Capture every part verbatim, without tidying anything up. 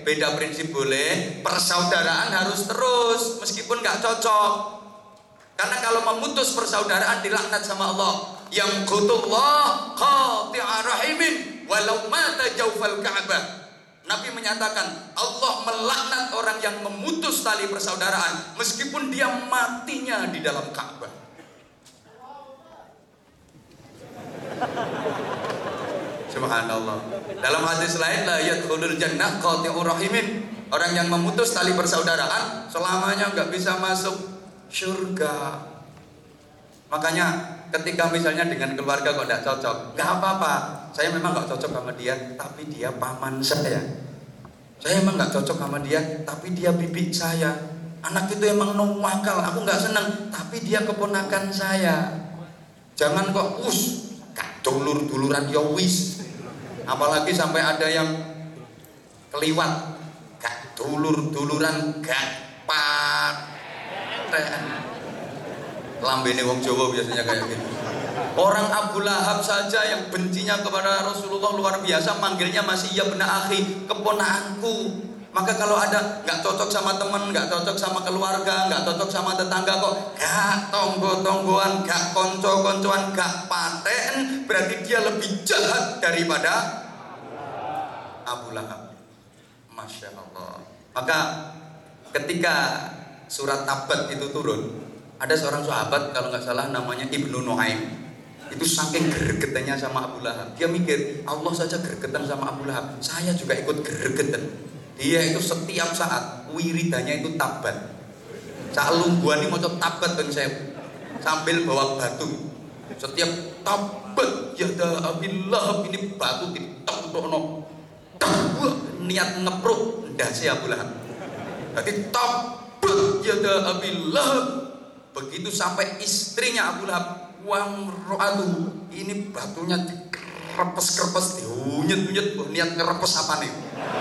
beda prinsip boleh, persaudaraan harus terus meskipun nggak cocok. Karena kalau memutus persaudaraan dilaknat sama Allah. Yang qutullah qati'a rahimin walau mata jawfal Ka'bah. Nabi menyatakan Allah melaknat orang yang memutus tali persaudaraan meskipun dia matinya di dalam Ka'bah. Subhanallah. Dalam hadis lain la yadkhulul jannah qati'ur rahimin. Orang yang memutus tali persaudaraan selamanya nggak bisa masuk surga. Makanya ketika misalnya dengan keluarga kok tidak cocok, nggak apa-apa. Saya memang nggak cocok sama dia, tapi dia paman saya. Saya emang nggak cocok sama dia, tapi dia bibi saya. Anak itu emang nuwakal, aku nggak senang, tapi dia keponakan saya. Jangan kok us, kak dulur-duluran ya wis. Apalagi sampai ada yang keliwat, kak dulur-duluran gak paten. Lambene wong Jawa biasanya kayak gitu. Orang Abu Lahab saja yang bencinya kepada Rasulullah luar biasa, manggilnya masih ya benar akhi, keponakanku. Maka kalau ada nggak cocok sama teman, nggak cocok sama keluarga, nggak cocok sama tetangga kok gak tonggo-tonggoan, gak konco-koncoan, gak paten, berarti dia lebih jahat daripada Abu Lahab. Masya Allah. Maka ketika surat Tabat itu turun, ada seorang sahabat kalau nggak salah namanya Ibnu Nuaim. Itu saking gregetannya sama Abu Lahab. Dia mikir, Allah saja gregetan sama Abu Lahab, saya juga ikut gregetan. Dia itu setiap saat wiridannya itu Tabat. Sak lungguhan ini mau Tabat bang saya sambil bawa batu. Setiap Tabat ya ada Abu Lahab, ini batu ditok-tokno. Niat ngepruk ndase Abu Lahab. Jadi Tabat ya ada Abu Lahab. Begitu sampai istrinya Abu Lahab, wamro'atu, ini batunya dikerepes-kerepes, diunyet-unyet, niat ngerepes apa nih?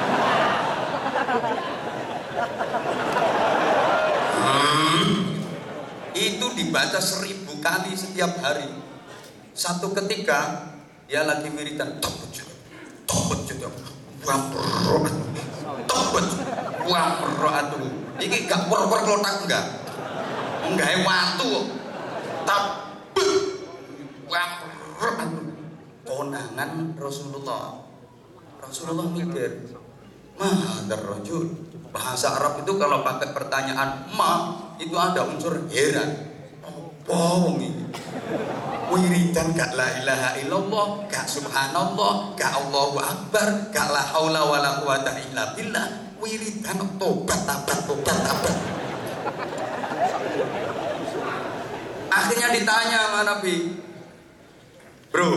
Hmm, itu dibaca seribu kali setiap hari. Satu ketika dia lagi wiridan, tobat juga, tobat juga, wamro'atu, tobat, wamro'atu. Ini gak por-por kelotak enggak? Enggak waktu tapi konangan Rasulullah. Rasulullah mikir, mahadar rajul. Bahasa Arab itu kalau pakai pertanyaan ma itu ada unsur heran. Apa ini? Wiridan gak la ilaha illallah, gak subhanallah, gak Allahu akbar, gak la haula wala quwata illa billah. Wiridan tobat tabat tobat tabat. Akhirnya ditanya sama Nabi, bro,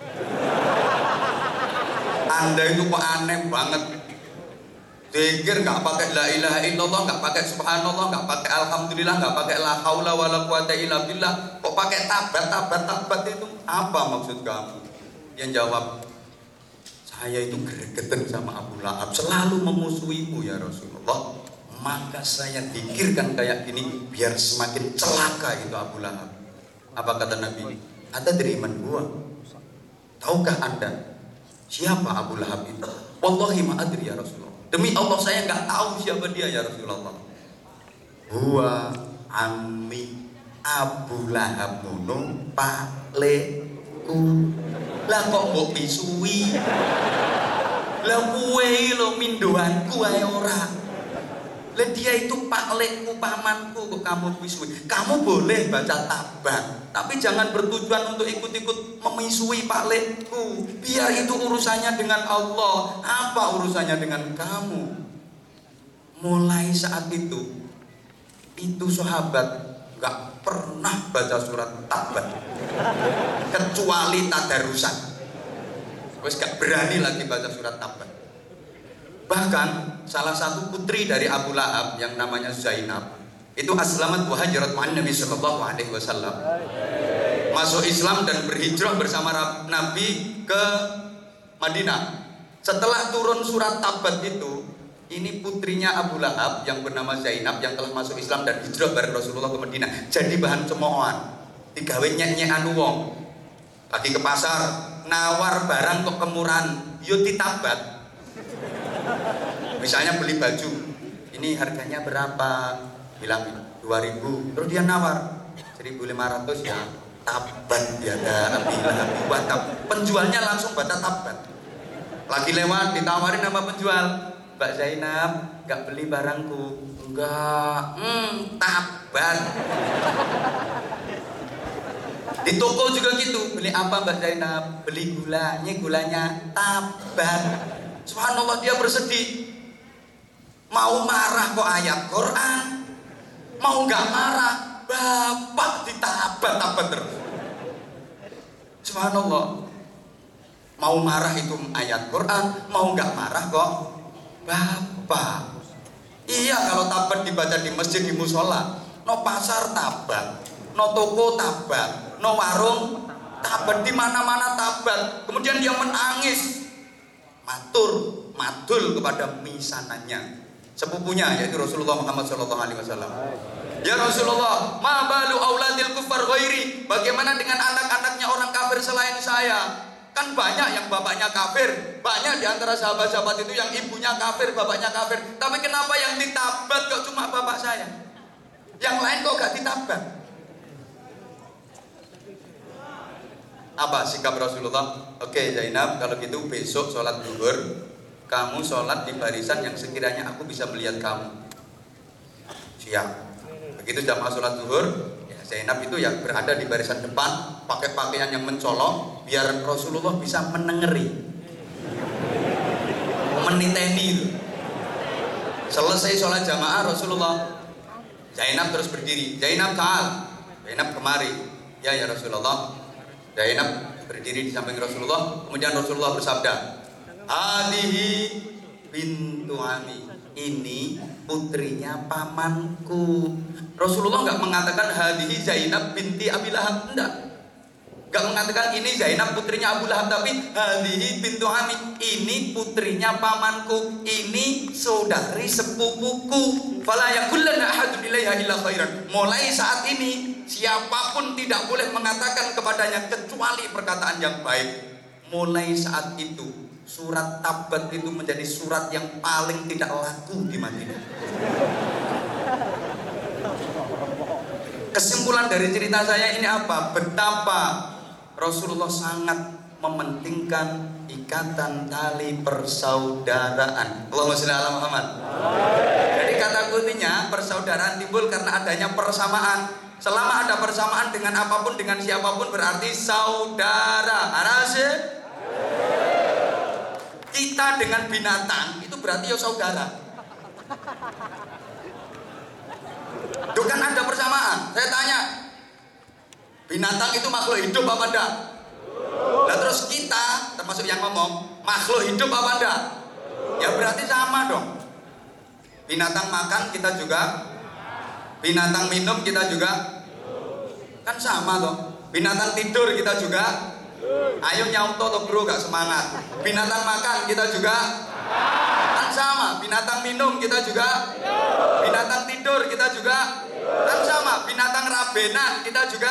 Anda itu kok aneh banget. Zikir nggak pakai la ilaha illallah, nggak pakai subhanallah, nggak pakai alhamdulillah, nggak pakai la haula wala quwata illa billah, kok pakai tabat tabat tabat itu apa maksud kamu? Yang jawab, saya itu gregetan sama Abu Lahab, selalu memusuhimu ya Rasulullah. Maka saya pikirkan kayak gini biar semakin celaka itu Abu Lahab. Apa kata Nabi? Ada dari iman gua. Tahukah Anda siapa Abu Lahab itu? Wallahi ma adri ya Rasulullah. Demi Allah saya nggak tahu siapa dia ya Rasulullah. Huwa ammi Abu Lahab nunung pakleku. Lah kok mbok pisui? Lah kuwe lo mindoanku ae ora. Lah dia itu paklekku, pamanku, kok kamu misui. Kamu boleh baca tabat, tapi jangan bertujuan untuk ikut-ikut memisui paklekku. Biar itu urusannya dengan Allah. Apa urusannya dengan kamu? Mulai saat itu, itu sahabat gak pernah baca surat tabat, kecuali tadarusan. Wes gak berani lagi baca surat tabat. Bahkan salah satu putri dari Abu Lahab yang namanya Zainab itu aslamat wa hajarat ma'an Nabi sallallahu alaihi wasallam, masuk Islam dan berhijrah bersama Nabi ke Madinah. Setelah turun surat tabat itu, ini putrinya Abu Lahab yang bernama Zainab yang telah masuk Islam dan hijrah bareng Rasulullah ke Madinah jadi bahan cemoohan, digawe nyek-nyekan wong. Lagi ke pasar nawar barang kok kemurahan, yo ditabat. Misalnya beli baju, ini harganya berapa? Bilang dua ribu. Terus dia nawar seribu lima ratus ya. Tabat biada abilah tab. Penjualnya langsung baca tabat. Lagi lewat ditawarin sama penjual, Mbak Zainab, nggak beli barangku? Enggak. Hmm, tabat. Di toko juga gitu, beli apa Mbak Zainab? Beli gula, ini gulanya tabat. Subhanallah, dia bersedih. Mau marah kok ayat Quran, mau nggak marah, bapak ditabat-tabat terus. Subhanallah, mau marah itu ayat Quran, mau nggak marah kok bapak. Iya, kalau tabat dibaca di masjid, di musola, no pasar tabat, no toko tabat, no warung tabat, di mana-mana tabat. Kemudian dia menangis, matur, matul kepada misanannya, sepupunya, yaitu Rasulullah Muhammad shallallahu alaihi wasallam. Ya Rasulullah, ma balu auladil kufar ghairi, bagaimana dengan anak-anaknya orang kafir selain saya? Kan banyak yang bapaknya kafir, banyak di antara sahabat-sahabat itu yang ibunya kafir, bapaknya kafir. Tapi kenapa yang ditabat kok cuma bapak saya? Yang lain kok gak ditabat? Apa sikap Rasulullah? Oke Zainab, kalau gitu besok sholat zuhur kamu sholat di barisan yang sekiranya aku bisa melihat kamu. Siap. Begitu jamaah sholat zuhur, ya Zainab itu yang berada di barisan depan, pakai pakaian yang mencolok, biar Rasulullah bisa menengeri, meniteni. Selesai sholat jamaah Rasulullah, Zainab terus berdiri. Zainab ta'al, Zainab kemari. Ya ya Rasulullah. Zainab berdiri di samping Rasulullah. Kemudian Rasulullah bersabda, Hadihi bintu ami, ini putrinya pamanku. Rasulullah nggak mengatakan hadihi Zainab binti Abi Lahab, enggak. Nggak mengatakan ini Zainab putrinya Abu Lahab, tapi hadihi bintu ami, ini putrinya pamanku, ini saudari sepupuku. Fala yaqulanna ahadun ilaiha illa khairan. Mulai saat ini siapapun tidak boleh mengatakan kepadanya kecuali perkataan yang baik. Mulai saat itu surat tabat itu menjadi surat yang paling tidak laku di Madinah. Kesimpulan dari cerita saya ini apa? Betapa Rasulullah sangat mementingkan ikatan tali persaudaraan. Allahumma sholli ala Muhammad. Jadi kata kuncinya persaudaraan timbul karena adanya persamaan. Selama ada persamaan dengan apapun, dengan siapapun, berarti saudara. Arase? Kita dengan binatang itu berarti ya saudara. Itu kan ada persamaan. Saya tanya, binatang itu makhluk hidup apa enggak? Nah terus kita, termasuk yang ngomong, makhluk hidup apa enggak? Ya berarti sama dong. Binatang makan kita juga, binatang minum kita juga, kan sama dong. Binatang tidur kita juga. Ayo nyauto toh bro, gak semangat. Binatang makan kita juga kan sama. Binatang minum kita juga, binatang tidur kita juga kan sama. Binatang rabenan kita juga.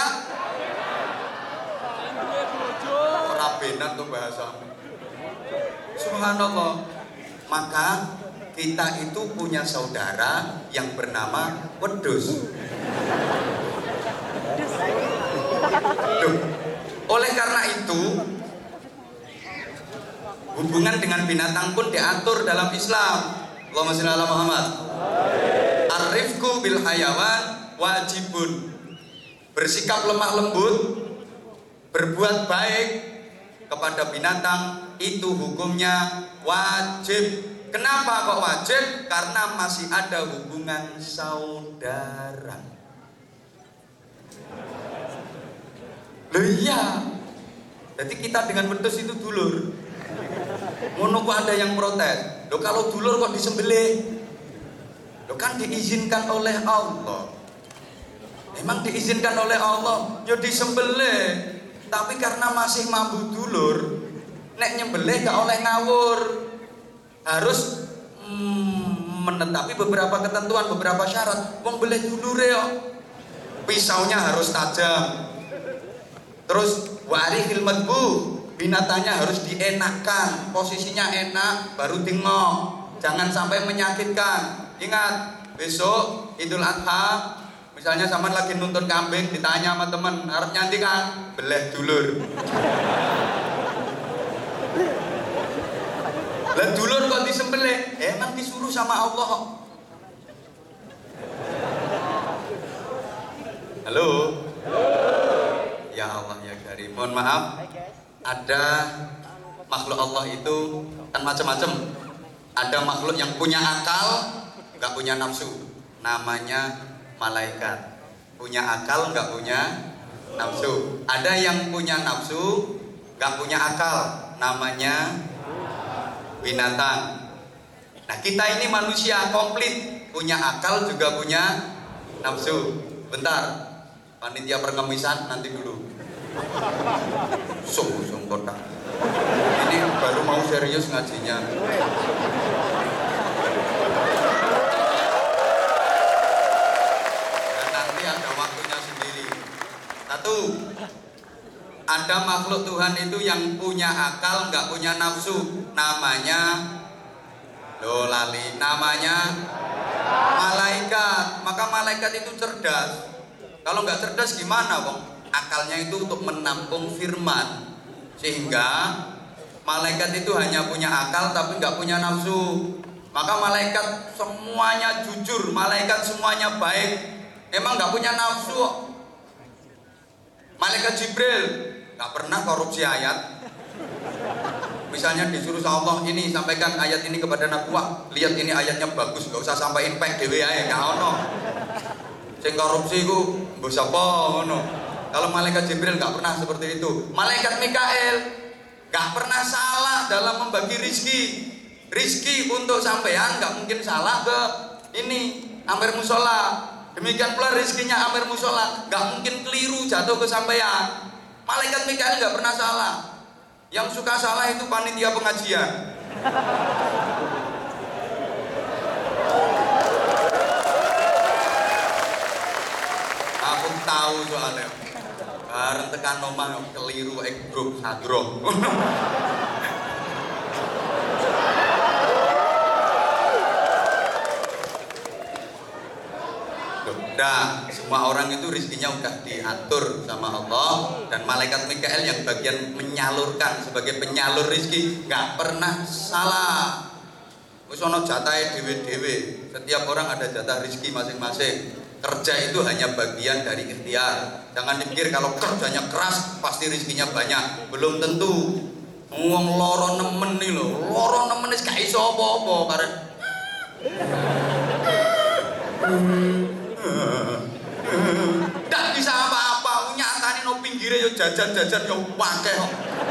Rabenan tuh bahasa. Subhanallah. Maka kita itu punya saudara yang bernama wedhus. Duh. Oleh karena itu, hubungan dengan binatang pun diatur dalam Islam. Allahumma sholli ala Muhammad. Ar-rifqu bil hayawan wajibun. Bersikap lemah lembut, berbuat baik kepada binatang itu hukumnya wajib. Kenapa kok wajib? Karena masih ada hubungan saudara. Loh iya, jadi kita dengan wedhus itu dulur. Ngono kok ada yang protes. Loh kalau dulur kok disembelih? Loh kan diizinkan oleh Allah. Emang diizinkan oleh Allah, ya disembelih. Tapi karena masih mampu dulur, nek nyembelih gak oleh ngawur. Harus hmm, menetapi beberapa ketentuan, beberapa syarat. Wong beleh dulure yo. Pisaunya harus tajam. Terus warihil madbu, binatangnya harus dienakkan, posisinya enak, baru dingok. jangan sampai menyakitkan. Ingat, besok Idul Adha, misalnya sama lagi nuntun kambing, ditanya sama temen, harap nyanti kan? Beleh dulur. Lah dulur kok disembelih? Emang disuruh sama Allah. Halo? Ya Allah ya Karim. Mohon maaf, ada makhluk Allah itu kan macam-macam. Ada makhluk yang punya akal, nggak punya nafsu. Namanya malaikat. Punya akal, nggak punya nafsu. Ada yang punya nafsu, nggak punya akal. Namanya binatang. Nah, kita ini manusia komplit, punya akal juga punya nafsu. Bentar, panitia perkemisan nanti dulu. Sung sung kota. Ini baru mau serius ngajinya. Dan nanti ada waktunya sendiri. Satu, ada makhluk Tuhan itu yang punya akal, nggak punya nafsu. Namanya, lo lali, namanya malaikat. Maka malaikat itu cerdas. Kalau nggak cerdas gimana, Bang? Akalnya itu untuk menampung firman, sehingga malaikat itu hanya punya akal tapi nggak punya nafsu. Maka malaikat semuanya jujur, malaikat semuanya baik, emang nggak punya nafsu. Malaikat Jibril nggak pernah korupsi ayat. Misalnya disuruh sama Allah, ini sampaikan ayat ini kepada Nabi, wah lihat ini ayatnya bagus, nggak usah sampaikan pek dewe aja, nggak ono. Sing korupsi ku mbok sapa ngono. Kalau malaikat Jibril nggak pernah seperti itu. Malaikat Mikael nggak pernah salah dalam membagi rizki. Rizki untuk sampean nggak mungkin salah ke ini Amir Musola. Demikian pula rizkinya Amir Musola nggak mungkin keliru jatuh ke sampean. Malaikat Mikael nggak pernah salah. Yang suka salah itu panitia pengajian. Aku tahu soalnya. Bareng tekan omah keliru ek grup sadro. Nah, semua orang itu rizkinya udah diatur sama Allah, dan malaikat Mikael yang bagian menyalurkan sebagai penyalur rizki nggak pernah salah. Wis ono jatahe dhewe-dhewe. Setiap orang ada jatah rizki masing-masing. Kerja itu hanya bagian dari ikhtiar. Jangan dipikir kalau kerjanya keras pasti rizkinya banyak. Belum tentu. Wong loro nemen nih lho, loro nemen wis gak iso apa-apa karena ndak bisa apa-apa, nyatane no pinggire yo jajan-jajan yo akeh kok.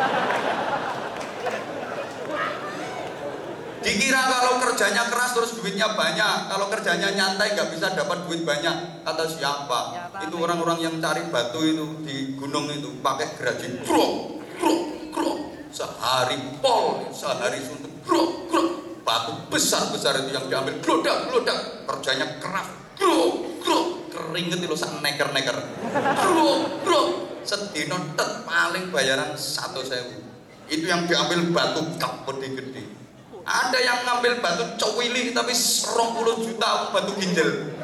Dikira kalau kerjanya keras terus duitnya banyak, kalau kerjanya nyantai nggak bisa dapat duit banyak. Kata siapa? Itu orang-orang yang cari batu itu di gunung itu pakai gergaji, krok, krok, krok, sehari pol, sehari suntuk, krok, krok, batu besar-besar itu yang diambil, glodak, glodak, kerjanya keras, krok, krok, keringet itu sak neker-neker, krok, krok, sedino tet paling bayaran satu sewu. Itu yang diambil batu kap gede-gede. Ada yang ngambil batu cowili tapi serong puluh juta batu ginjal.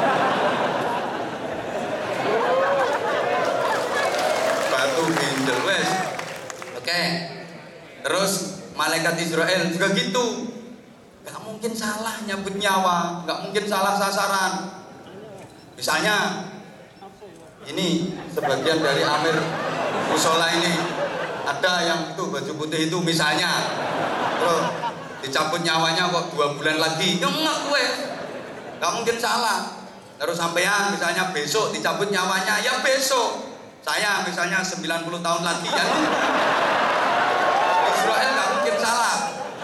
Batu ginjal wes. Oke. Terus malaikat Israel juga gitu. Gak mungkin salah nyabut nyawa, gak mungkin salah sasaran. Misalnya ini sebagian dari Amir Musola ini ada yang itu baju putih itu misalnya. Terus dicabut nyawanya kok dua bulan lagi, nyengat gue, gak mungkin salah. Terus sampean misalnya besok dicabut nyawanya, ya besok. Saya misalnya sembilan puluh tahun lagi ya. Israel gak mungkin salah.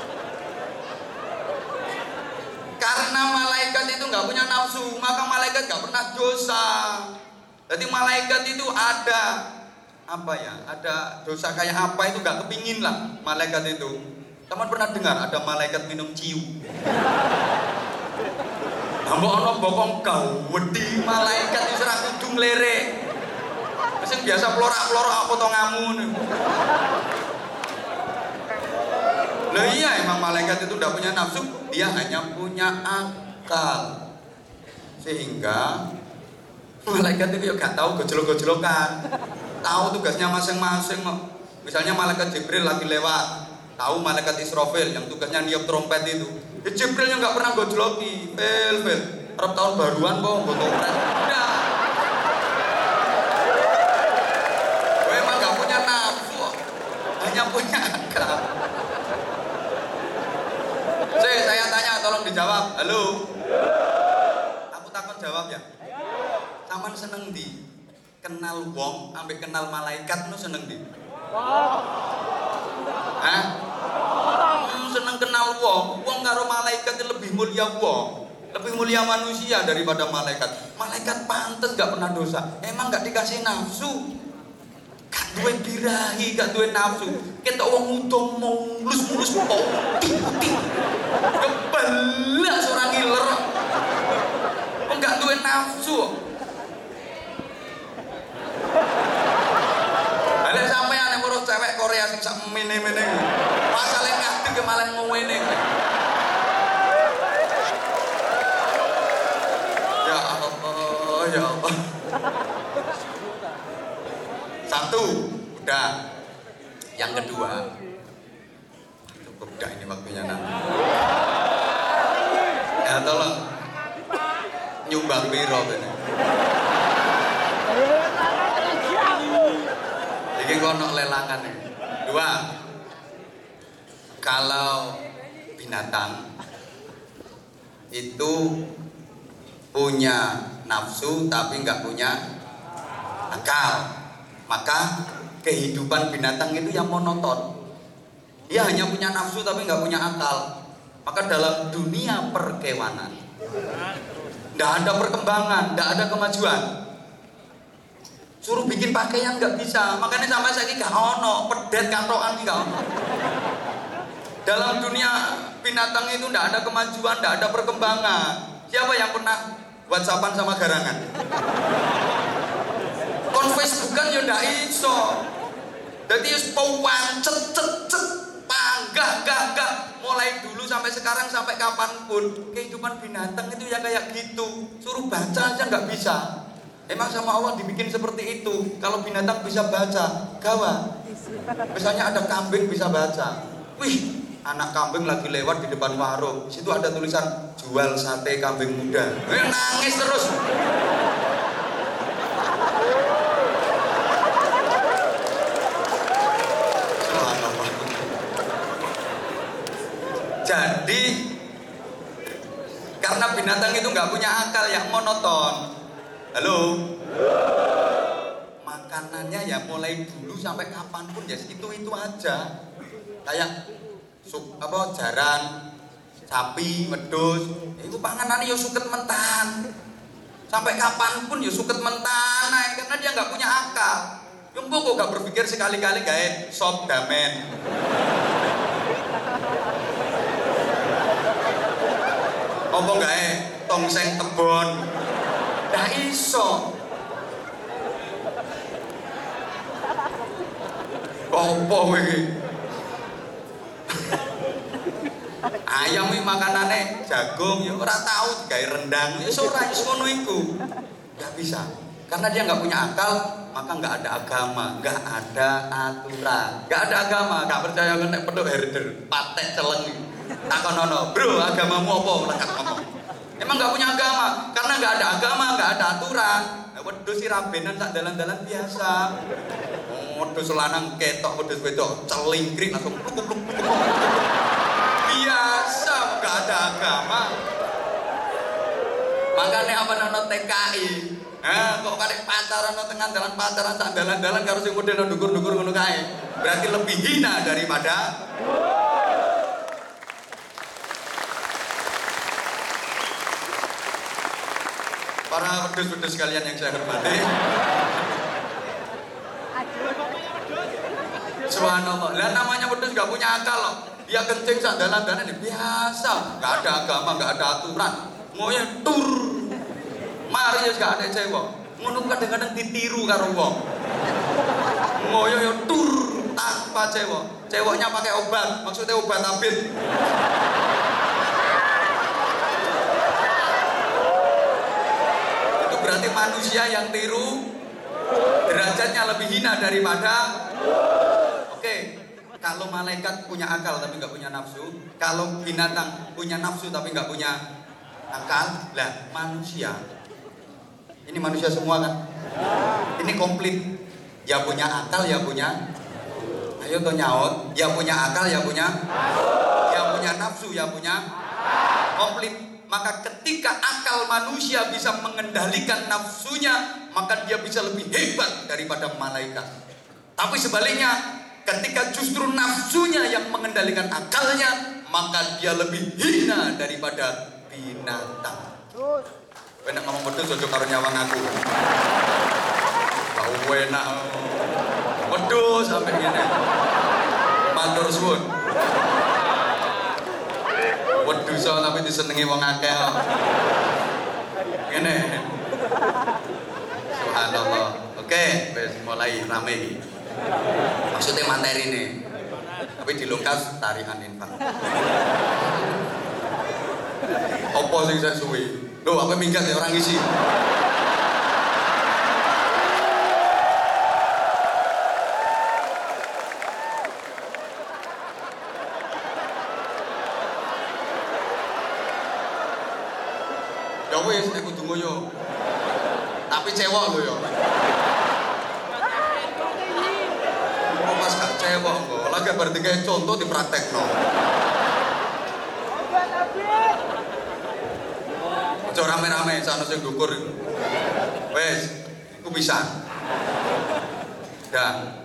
Karena malaikat itu gak punya nafsu, maka malaikat gak pernah dosa. Jadi malaikat itu ada apa ya? Ada dosa kayak apa itu gak kepingin lah malaikat itu. Teman pernah dengar ada malaikat minum ciu? Mbok ana bokong gawedi malaikat iso ra kudu mlere. Sing biasa plorak-plorak apa to ngamun. Lah iya emang malaikat itu ndak punya nafsu. dia hanya punya akal. Sehingga malaikat itu ya gak tahu gojlok-gojlokan, tahu tugasnya masing-masing. Misalnya malaikat Jibril lagi lewat, tahu malaikat Israfil yang tugasnya niup trompet itu, ya Jibril yang gak pernah gojloki, fel fel, Arab tahun baruan kok nggo trompet. Udah, gue emang gak punya nafsu, hanya punya akal. Saya, saya tanya, tolong dijawab. Halo. Aku takut jawab ya. Taman seneng di kenal wong, ambek kenal malaikat nu seneng di. Hah? Hmm, seneng kenal wong. Wong karo malaikat lebih mulia wong, lebih mulia manusia daripada malaikat. Malaikat pantes gak pernah dosa. Emang gak dikasih nafsu. Gak duwe birahi, gak duwe nafsu. Ketok wong udo mulus-mulus putih-putih. Kebelah seorang ngiler. Wong gak duwe nafsu. Ada sampean yang urus cewek Korea sing sak mene-mene. Masalahe ngati ke malah ngene. Ya Allah, ya Allah. Satu, udah. Yang kedua, cukup dah ini waktunya nanti. Ya tolong nyumbang piro ini. Iki kono lelangan nih. Dua, kalau binatang itu punya nafsu tapi nggak punya akal, maka kehidupan binatang itu yang monoton. Dia hanya punya nafsu tapi nggak punya akal. Maka dalam dunia perkewanan nggak ada perkembangan, nggak ada kemajuan. Suruh bikin pakaian nggak bisa, makanya sampai saya gak ono pedet kantokan gak ono. Dalam dunia binatang itu nggak ada kemajuan, nggak ada perkembangan. Siapa yang pernah WhatsAppan sama garangan? Kon Facebookan ya ndak iso. Jadi wis pawancet cet cet panggah gah gah mulai dulu sampai sekarang sampai kapanpun kehidupan binatang itu ya kayak gitu. Suruh baca aja nggak bisa. Emang sama Allah dibikin seperti itu. Kalau binatang bisa baca, gawat. Misalnya ada kambing bisa baca. Wih, anak kambing lagi lewat di depan warung. Situ ada tulisan jual sate kambing muda. Eh, nangis terus. Jadi karena binatang itu nggak punya akal, yang monoton. Halo. Makanannya ya mulai dulu sampai kapanpun ya itu itu aja. Kayak sup apa jaran, sapi, wedhus, itu panganannya ya suket mentan. Sampai kapanpun ya suket mentan, nah, karena dia nggak punya akal. Yang kok gak berpikir sekali-kali gawe sop damen. Apa gawe tongseng kebon. Nggak iso. Apa iki? Ayam iki makanane jagung ya ora tahu digawe rendang. Ya ora iso ngono iku. Nggak bisa. Karena dia nggak punya akal, maka nggak ada agama, nggak ada aturan, nggak ada agama. Nggak percaya kena pedok herder, patek celeng. Takonono, bro, agamamu apa? Lekat ngomong. Emang nggak punya agama, karena nggak ada agama, nggak ada aturan. Wedhus si rabenan sak dalan-dalan biasa. Wedhus lanang ketok, wedhus wedok celingkrik langsung pluk-pluk. Biasa, nggak ada agama. Makanya apa nono T K I? Nah, kok kali pacaran no tengah dalan pacaran sak dalan-dalan karo sing model ndukur-ndukur ngono kae. Berarti lebih hina daripada para wedhus-wedhus sekalian yang saya hormati. Subhanallah. Lah namanya wedhus gak punya akal loh. Dia kencing sak dalan-dalan biasa, gak ada agama, gak ada aturan. Mau ya tur. Mari ya gak ada cewek. Ngono kadang-kadang ditiru karo wong. Ngoyo yo tur tanpa cewek. Ceweknya pakai obat, maksudnya obat abit. manusia yang tiru derajatnya lebih hina daripada. Oke, kalau malaikat punya akal tapi nggak punya nafsu, kalau binatang punya nafsu tapi nggak punya akal, lah manusia ini manusia semua kan? Ini komplit, ya punya akal ya punya. Ayo tuh nyaut, ya punya akal ya punya, ya punya nafsu ya punya, komplit. Maka ketika akal manusia bisa mengendalikan nafsunya, maka dia bisa lebih hebat daripada malaikat. Tapi sebaliknya, ketika justru nafsunya yang mengendalikan akalnya, maka dia lebih hina daripada binatang. Enak ngomong betul cocok karo nyawang aku. Kau enak. Betul sampai gini. Matur suwun. Waduh so tapi disenengi wong akeh. Ngene. Subhanallah. Oke, wis mulai rame iki. Maksudnya materi ini. Tapi dilungkas tarikan infak. Apa sing sak suwi? Loh, apa minggat ya orang isi? Ya wis nek kudu ngoyo. Tapi cewek lho ya. Kok pas gak cewek kok. Lagi berarti kayak contoh dipraktekno. Aja rame-rame sana sing dukur. Wes, iku bisa. Dan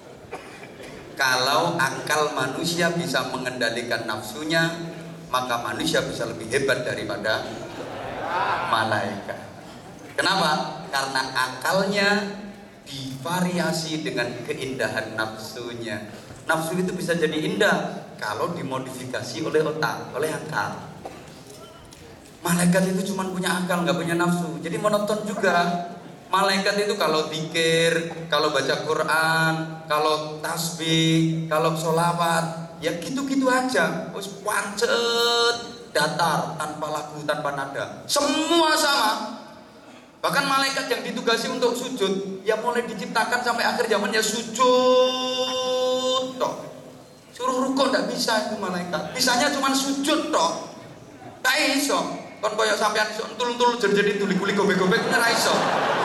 kalau akal manusia bisa mengendalikan nafsunya, maka manusia bisa lebih hebat daripada malaikat. Kenapa? Karena akalnya divariasi dengan keindahan nafsunya. Nafsu itu bisa jadi indah kalau dimodifikasi oleh otak, oleh akal. Malaikat itu cuma punya akal, nggak punya nafsu. Jadi monoton juga. Malaikat itu kalau zikir, kalau baca Quran, kalau tasbih, kalau sholawat, ya gitu-gitu aja. Terus pancet, datar, tanpa lagu, tanpa nada. Semua sama. Bahkan malaikat yang ditugasi untuk sujud, ya mulai diciptakan sampai akhir zaman ya sujud. Toh. Suruh rukuk nggak bisa itu malaikat. Bisanya cuma sujud toh. Tak iso. Kon koyo sampean iso entul-entul jadi tuli-tuli gobek-gobek ora iso.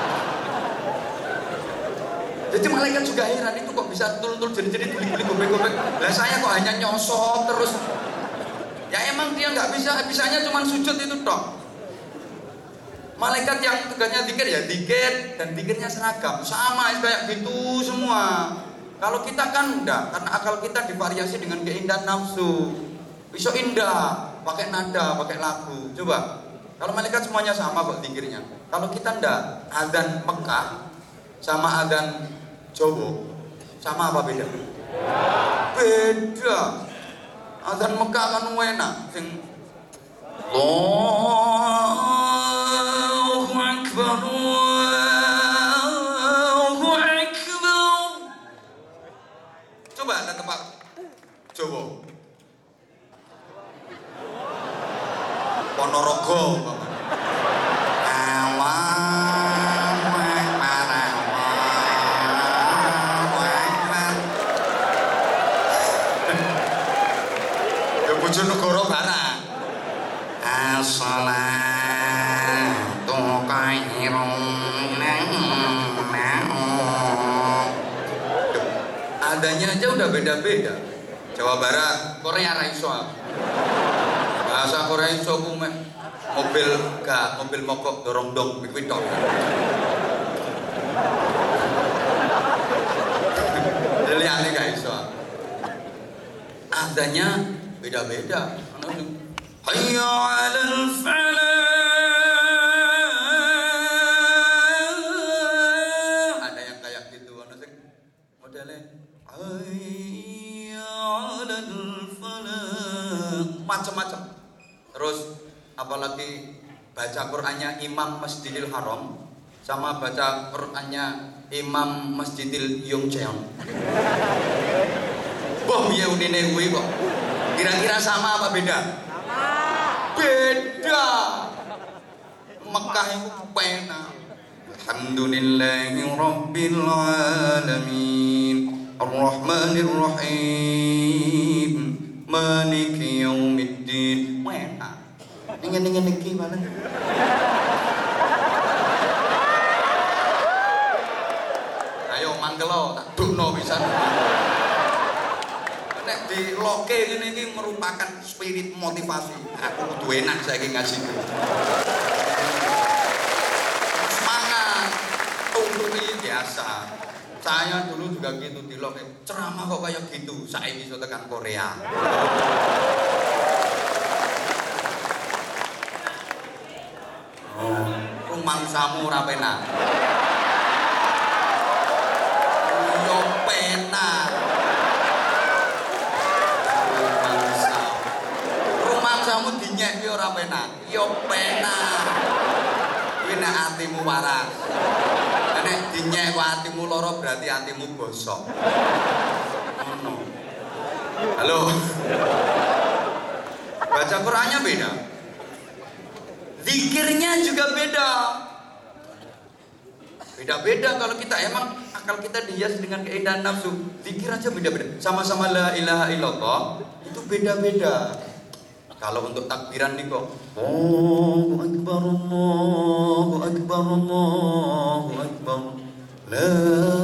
Jadi malaikat juga heran itu kok bisa entul-entul jadi tuli-tuli gobek-gobek. Lah saya kok hanya nyosot terus. Ya emang dia nggak bisa, bisanya cuma sujud itu tok. Malaikat yang tugasnya zikir ya zikir dan zikirnya seragam, sama kayak gitu semua. Kalau kita kan enggak, karena akal kita divariasi dengan keindahan nafsu. Bisa indah, pakai nada, pakai lagu. Coba, kalau malaikat semuanya sama kok zikirnya. Kalau kita ndak, adzan Mekah sama adzan Jawa, sama apa beda? Beda. Adzan Mekah kan enak, sing Allahu Akbar, Allahu Akbar. Coba ada tempat Jawa. Ponorogo Allahu Akbar, Allahu Akbar. Ya Bojonegoro barang. As-salatu khairun minannawm. Adanya aja udah beda-beda. Jawa Barat, Korea ra iso. Bahasa Korea iso ku mobil gak mobil mogok dorong dong kuwi tok. Liyane gak iso. Adanya beda-beda. Hayya 'alal falah. Ada yang kayak gitu ono sing modele hayya 'alal falah. Macam-macam. Terus apalagi baca Qur'annya Imam Masjidil Haram sama baca Qur'annya Imam Masjidil Yongcheon. Wah, piye unine kuwi kok? Kira-kira sama apa beda? Sama. Beda. Mekah itu penak. Alhamdulillahi Rabbil Alamin Ar-Rahmanir Rahim Maliki Yaumiddin. Enak. Ingin-ingin iki mana? Ayo manggelo tak dukno pisan. Nek di loke ngene iki merupakan spirit motivasi. Aku kudu enak saiki ngaji. Semangat. Tunggu ini biasa. Saya dulu juga gitu di loke. Ceramah kok kayak gitu. Saiki iso tekan Korea. Oh, rumangsamu ora penak. Yo penak. Rumangsamu dinyek yo ora penak. Yo penak. Kuwi nek atimu waras. Nek dinyek kok atimu lara berarti atimu bosok. Ngono. Halo. Baca Qur'annya beda. Zikirnya juga beda. Beda-beda kalau kita emang akal kita dihias dengan keindahan nafsu. Zikir aja beda-beda. Sama-sama la ilaha illallah itu beda-beda. Kalau untuk takbiran nih kok Allahu Akbar Allahu Akbar Allahu Akbar La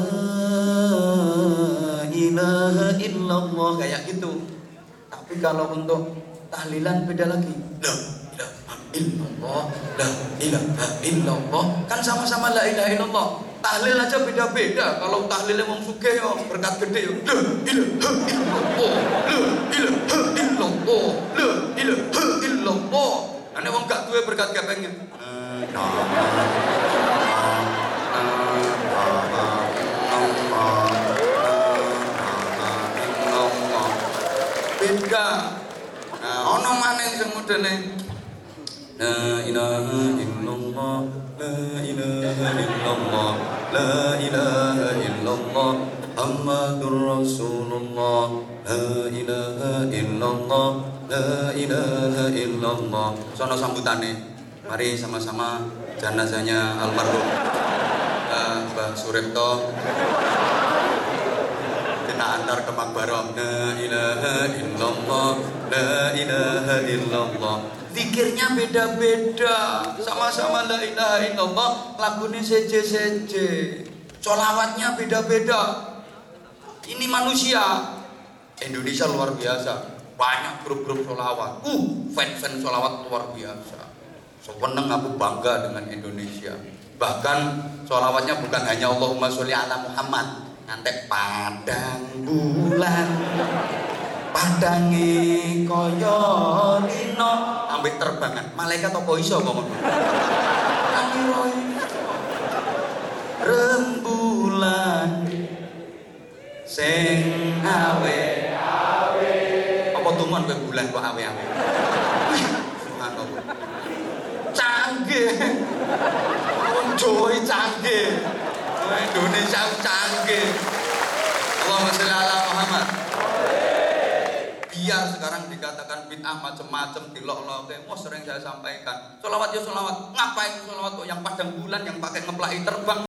ilaha illallah kayak gitu. Tapi kalau untuk tahlilan beda lagi. La ilaha illallah La ilaha illallah kan sama-sama la ilaha illallah. Tahlil aja beda-beda. Kalau tahlilnya wong sugih yo berkat gede yo la ilaha illallah la ilaha illallah la ilaha illallah. Ane wong gak duwe berkat kepengen beda. Nah ono maneh sing modele la ilaha illallah la ilaha illallah la ilaha illallah Muhammadur Rasulullah la ilaha illallah la ilaha illallah. Sono sambutane. Mari sama-sama jenazahnya almarhum uh, Mbah Suripto kita antar ke makbarah. La ilaha illallah la ilaha illallah. Zikirnya beda-beda, sama-sama la ilaha illallah, lagunya seje-seje, sholawatnya beda-beda. Ini manusia. Indonesia luar biasa, banyak grup-grup sholawat, uh, fan-fan sholawat luar biasa. Sewenang aku bangga dengan Indonesia. Bahkan sholawatnya bukan hanya Allahumma sholli ala Muhammad, nanti padang bulan padange kaya dina ambek terbangan malaikat apa iso kok ngono rembulan sing awe awe apa tuman kowe bulan kok awe awe subhanallah canggih wong Jawa canggih Indonesia canggih. Allahumma sholli ala Muhammad. Biar sekarang dikatakan bid'ah macam-macam dilok-lok, mau sering saya sampaikan. Sholawat ya sholawat, ngapain sholawat kok yang padang bulan yang pakai ngeplaki terbang